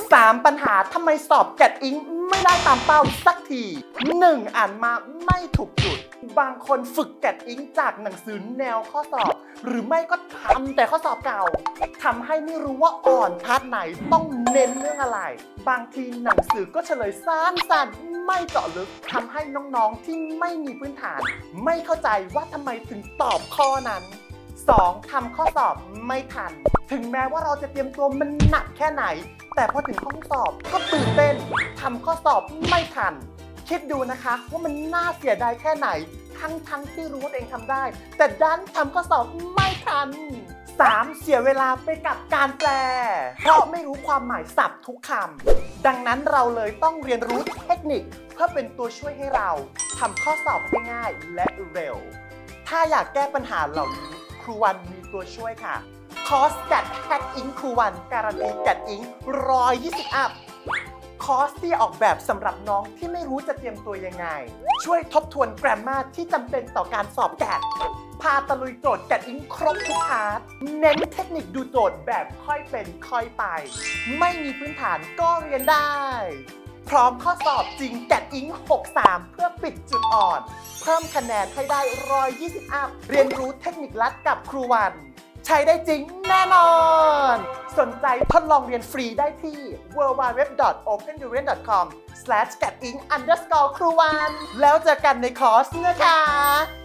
3 ปัญหาทำไมสอบแกดอิงไม่ได้ตามเป้าสักที 1. อ่านมาไม่ถูกจุดบางคนฝึกแกดอิงจากหนังสือแนวข้อสอบหรือไม่ก็ทำแต่ข้อสอบเก่าทำให้ไม่รู้ว่าอ่อนพาร์ทไหนต้องเน้นเรื่องอะไรบางทีหนังสือก็เฉลยสั้นๆไม่เจาะลึกทำให้น้องๆที่ไม่มีพื้นฐานไม่เข้าใจว่าทำไมถึงตอบข้อนั้น 2. ทำข้อสอบไม่ทันถึงแม้ว่าเราจะเตรียมตัวมันหนักแค่ไหนแต่พอถึงห้องสอบก็ตื่นเต้นทำข้อสอบไม่ทันคิดดูนะคะว่ามันน่าเสียดายแค่ไหนทั้งที่รู้ว่าตัวเองทำได้แต่ดันทำข้อสอบไม่ทัน 3. เสียเวลาไปกับการแปลเพราะไม่รู้ความหมายศัพท์ทุกคำดังนั้นเราเลยต้องเรียนรู้เทคนิคเพื่อเป็นตัวช่วยให้เราทำข้อสอบได้ง่ายและเร็วถ้าอยากแก้ปัญหาเหล่านี้ครูวันมีตัวช่วยค่ะคอร์ส GAT Hack Ink ครูวันการันตี GAT Ink 120 อัพคอร์สที่ออกแบบสำหรับน้องที่ไม่รู้จะเตรียมตัวยังไงช่วยทบทวน grammar ที่จำเป็นต่อการสอบแกดพาตะลุยโจทย์ GAT Ink ครบทุกพาร์ทเน้นเทคนิคดูโจทย์แบบค่อยเป็นค่อยไปไม่มีพื้นฐานก็เรียนได้พร้อมข้อสอบจริง GAT Ink 63 เพื่อปิดจุดอ่อนเพิ่มคะแนนให้ได้120 อัพเรียนรู้เทคนิคลัดกับครูวันใช้ได้จริงแน่นอนสนใจทดลองเรียนฟรีได้ที่ www.opendurian.com/gating_ครูวันแล้วเจอกันในคอร์สนะคะ